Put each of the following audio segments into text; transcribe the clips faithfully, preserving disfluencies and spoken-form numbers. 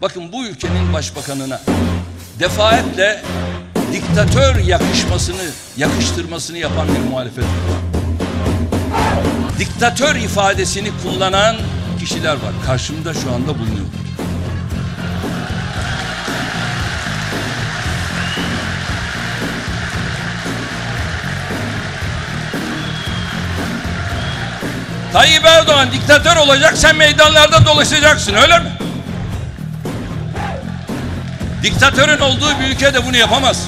Bakın, bu ülkenin başbakanına defaatle diktatör yakışmasını, yakıştırmasını yapan bir muhalefet var. Diktatör ifadesini kullanan kişiler var. Karşımda şu anda bulunuyor. Tayyip Erdoğan diktatör olacak, sen meydanlarda dolaşacaksın, öyle mi? Diktatörün olduğu bir ülkede bunu yapamaz.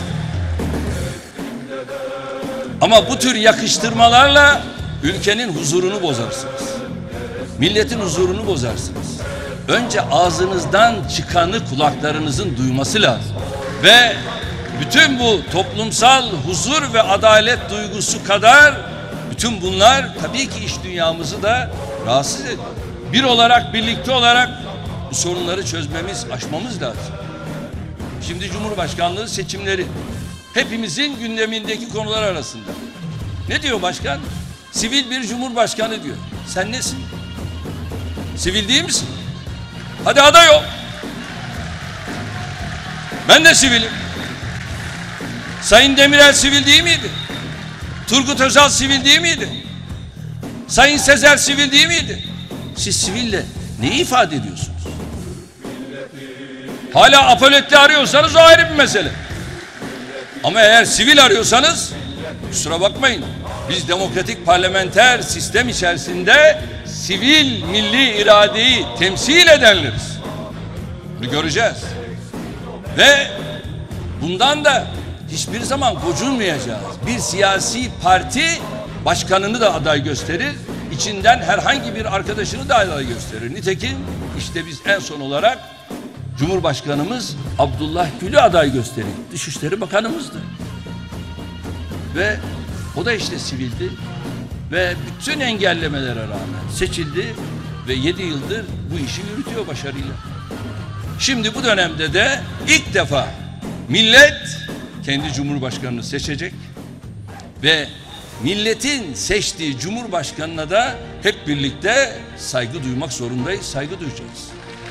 Ama bu tür yakıştırmalarla ülkenin huzurunu bozarsınız. Milletin huzurunu bozarsınız. Önce ağzınızdan çıkanı kulaklarınızın duyması lazım. Ve bütün bu toplumsal huzur ve adalet duygusu kadar bütün bunlar tabii ki iş dünyamızı da rahatsız ediyor. Bir olarak, birlikte olarak bu sorunları çözmemiz, aşmamız lazım. Şimdi Cumhurbaşkanlığı seçimleri hepimizin gündemindeki konular arasında. Ne diyor başkan? Sivil bir cumhurbaşkanı diyor. Sen nesin? Sivil değil misin? Hadi aday ol. Ben de sivilim. Sayın Demirel sivil değil miydi? Turgut Özal sivil değil miydi? Sayın Sezer sivil değil miydi? Siz siville neyi ifade ediyorsunuz? Hala apoletli arıyorsanız o ayrı bir mesele. Ama eğer sivil arıyorsanız kusura bakmayın. Biz demokratik parlamenter sistem içerisinde sivil milli iradeyi temsil edenleriz. Bunu göreceğiz. Ve bundan da hiçbir zaman gocunmayacağız. Bir siyasi parti başkanını da aday gösterir, içinden herhangi bir arkadaşını da aday gösterir. Nitekim işte biz en son olarak Cumhurbaşkanımız Abdullah Gül'ü aday gösterdi. Dışişleri Bakanımızdı. Ve o da işte sivildi. Ve bütün engellemelere rağmen seçildi ve yedi yıldır bu işi yürütüyor başarıyla. Şimdi bu dönemde de ilk defa millet kendi cumhurbaşkanını seçecek ve milletin seçtiği cumhurbaşkanına da hep birlikte saygı duymak zorundayız, saygı duyacağız.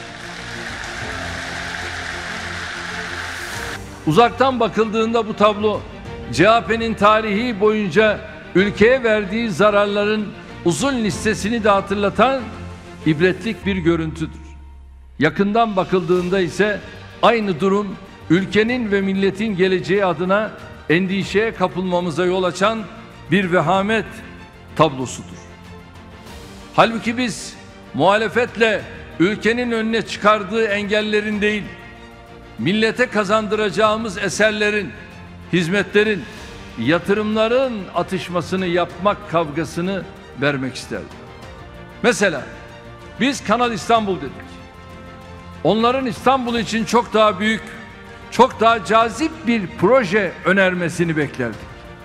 Uzaktan bakıldığında bu tablo C H P'nin tarihi boyunca ülkeye verdiği zararların uzun listesini de hatırlatan ibretlik bir görüntüdür. Yakından bakıldığında ise aynı durum ülkenin ve milletin geleceği adına endişeye kapılmamıza yol açan bir vehamet tablosudur. Halbuki biz muhalefetle ülkenin önüne çıkardığı engellerin değil, millete kazandıracağımız eserlerin, hizmetlerin, yatırımların atışmasını yapmak kavgasını vermek isterdik. Mesela biz Kanal İstanbul dedik. Onların İstanbul için çok daha büyük, çok daha cazip bir proje önermesini beklerdik.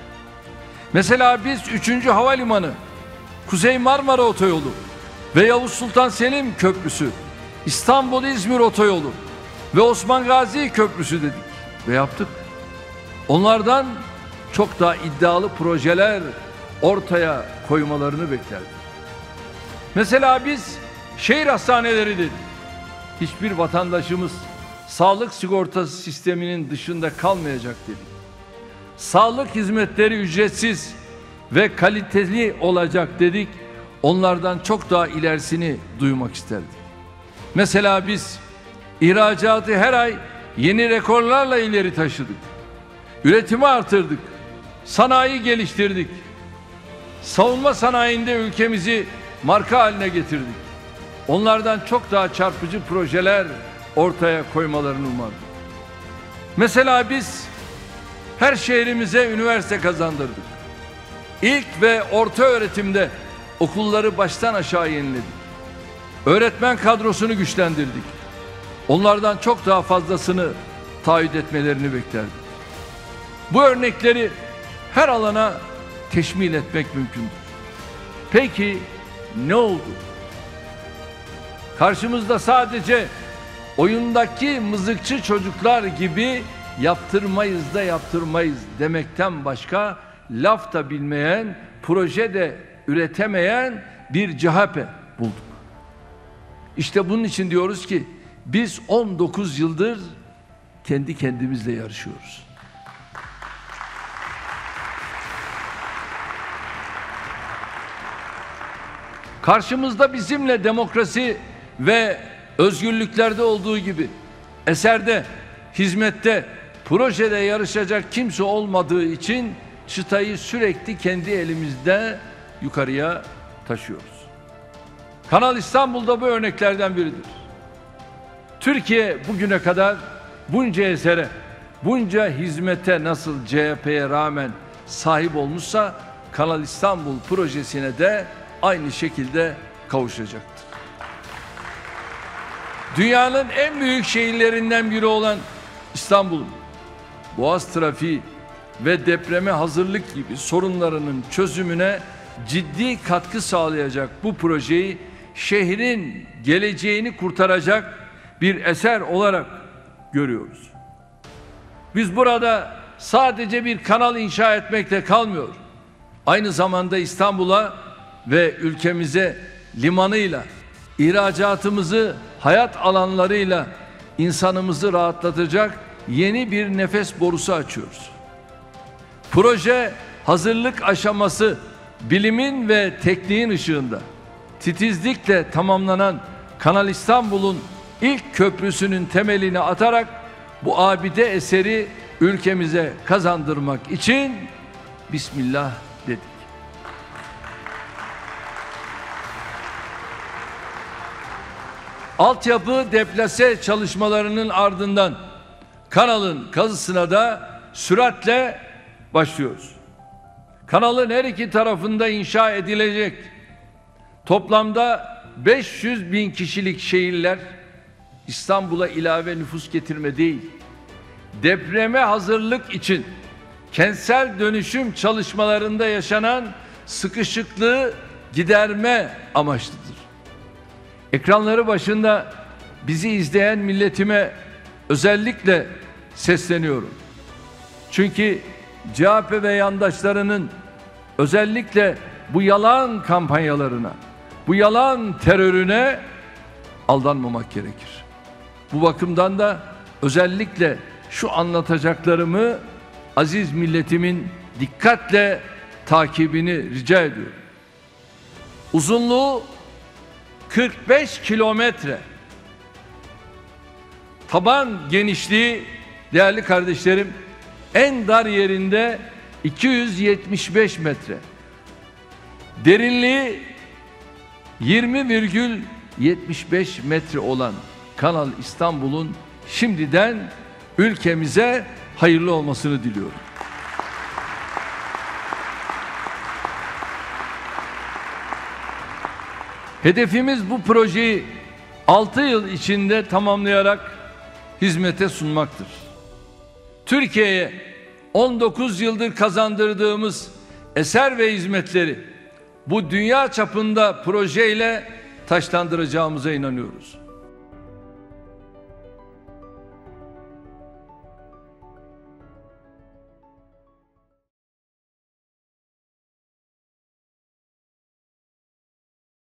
Mesela biz üçüncü havalimanı, Kuzey Marmara Otoyolu ve Yavuz Sultan Selim Köprüsü, İstanbul-İzmir Otoyolu ve Osman Gazi Köprüsü dedik ve yaptık. Onlardan çok daha iddialı projeler ortaya koymalarını beklerdik. Mesela biz şehir hastaneleri dedik. Hiçbir vatandaşımız sağlık sigortası sisteminin dışında kalmayacak dedik. Sağlık hizmetleri ücretsiz ve kaliteli olacak dedik. Onlardan çok daha ilerisini duymak isterdik. Mesela biz ihracatı her ay yeni rekorlarla ileri taşıdık. Üretimi artırdık. Sanayi geliştirdik. Savunma sanayinde ülkemizi marka haline getirdik. Onlardan çok daha çarpıcı projeler ortaya koymalarını umarım. Mesela biz her şehrimize üniversite kazandırdık. İlk ve orta öğretimde okulları baştan aşağı yeniledik. Öğretmen kadrosunu güçlendirdik. Onlardan çok daha fazlasını taahhüt etmelerini beklerdik. Bu örnekleri her alana teşmil etmek mümkündür. Peki ne oldu? Karşımızda sadece oyundaki mızıkçı çocuklar gibi yaptırmayız da yaptırmayız demekten başka laf da bilmeyen, proje de üretemeyen bir C H P bulduk. İşte bunun için diyoruz ki Biz on dokuz yıldır kendi kendimizle yarışıyoruz. Karşımızda bizimle demokrasi ve özgürlüklerde olduğu gibi eserde, hizmette, projede yarışacak kimse olmadığı için çıtayı sürekli kendi elimizde yukarıya taşıyoruz. Kanal İstanbul'da bu örneklerden biridir. Türkiye bugüne kadar bunca esere, bunca hizmete nasıl C H P'ye rağmen sahip olmuşsa Kanal İstanbul projesine de aynı şekilde kavuşacaktır. Dünyanın en büyük şehirlerinden biri olan İstanbul'un boğaz trafiği ve depreme hazırlık gibi sorunlarının çözümüne ciddi katkı sağlayacak bu projeyi şehrin geleceğini kurtaracak bir eser olarak görüyoruz. Biz burada sadece bir kanal inşa etmekle kalmıyor. Aynı zamanda İstanbul'a ve ülkemize limanıyla, ihracatımızı, hayat alanlarıyla insanımızı rahatlatacak yeni bir nefes borusu açıyoruz. Proje hazırlık aşaması bilimin ve tekniğin ışığında titizlikle tamamlanan Kanal İstanbul'un ilk köprüsünün temelini atarak bu abide eseri ülkemize kazandırmak için Bismillah dedik. Altyapı deplase çalışmalarının ardından kanalın kazısına da süratle başlıyoruz. Kanalın her iki tarafında inşa edilecek toplamda beş yüz bin kişilik şehirler İstanbul'a ilave nüfus getirme değil, depreme hazırlık için kentsel dönüşüm çalışmalarında yaşanan sıkışıklığı giderme amaçlıdır. Ekranları başında bizi izleyen milletime özellikle sesleniyorum. Çünkü C H P ve yandaşlarının özellikle bu yalan kampanyalarına, bu yalan terörüne aldanmamak gerekir. Bu bakımdan da özellikle şu anlatacaklarımı aziz milletimin dikkatle takibini rica ediyorum. Uzunluğu kırk beş kilometre, taban genişliği değerli kardeşlerim en dar yerinde iki yüz yetmiş beş metre, derinliği yirmi virgül yetmiş beş metre olan Kanal İstanbul'un şimdiden ülkemize hayırlı olmasını diliyorum. Hedefimiz bu projeyi altı yıl içinde tamamlayarak hizmete sunmaktır. Türkiye'ye on dokuz yıldır kazandırdığımız eser ve hizmetleri bu dünya çapında projeyle taşlandıracağımıza inanıyoruz.